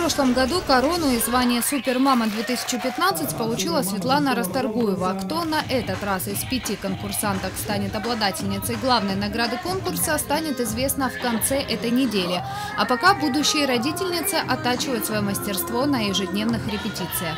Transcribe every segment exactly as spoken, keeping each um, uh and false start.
прошлом году корону и звание «Супермама-две тысячи пятнадцать» получила Светлана Расторгуева. Кто на этот раз из пяти конкурсанток станет обладательницей главной награды конкурса, станет известно в конце этой недели. А пока будущие родительницы оттачивают свое мастерство на ежедневных репетициях.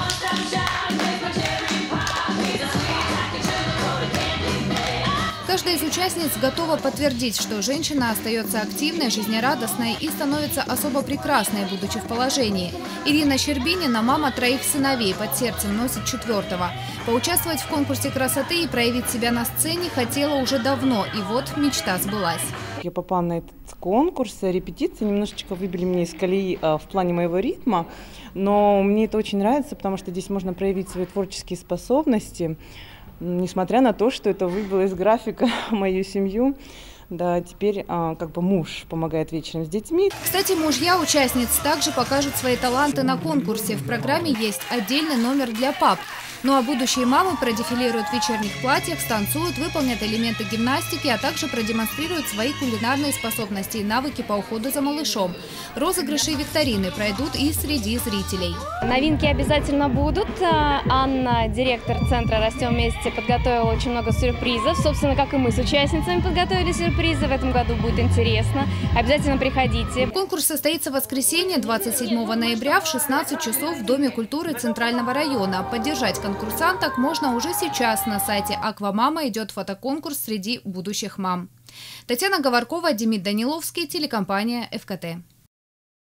Каждая из участниц готова подтвердить, что женщина остается активной, жизнерадостной и становится особо прекрасной, будучи в положении. Ирина Щербинина – мама троих сыновей, под сердцем носит четвертого. Поучаствовать в конкурсе красоты и проявить себя на сцене хотела уже давно, и вот мечта сбылась. Я попала на этот конкурс, репетиции немножечко выбили меня из колеи в плане моего ритма, но мне это очень нравится, потому что здесь можно проявить свои творческие способности. Несмотря на то, что это выбило из графика мою семью, да, теперь а, как бы муж помогает вечером с детьми. Кстати, мужья участниц также покажут свои таланты на конкурсе. В программе есть отдельный номер для пап. Ну а будущие мамы продефилируют в вечерних платьях, станцуют, выполнят элементы гимнастики, а также продемонстрируют свои кулинарные способности и навыки по уходу за малышом. Розыгрыши и викторины пройдут и среди зрителей. Новинки обязательно будут. Анна, директор центра «Растем вместе», подготовила очень много сюрпризов. Собственно, как и мы с участницами подготовили сюрпризы. В этом году будет интересно. Обязательно приходите. Конкурс состоится в воскресенье, двадцать седьмого ноября в шестнадцать часов в Доме культуры Центрального района. Поддержать конкурсанток можно уже сейчас. На сайте «Аквамама» идет фотоконкурс среди будущих мам. Татьяна Говоркова, Демид Даниловский, телекомпания эф ка тэ.